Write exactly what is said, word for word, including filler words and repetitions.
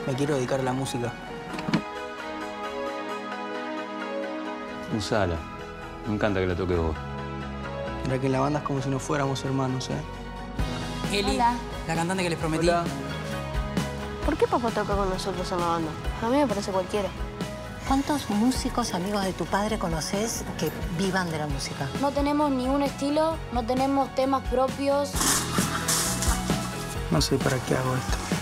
Me quiero dedicar a la música. Usala. Me encanta que la toques vos. Mira que en la banda es como si no fuéramos hermanos, ¿eh? Eli, Hola. la cantante que les prometí. Hola. ¿Por qué papá toca con nosotros en la banda? A mí me parece cualquiera. ¿Cuántos músicos amigos de tu padre conoces que vivan de la música? No tenemos ni un estilo, no tenemos temas propios. No sé para qué hago esto.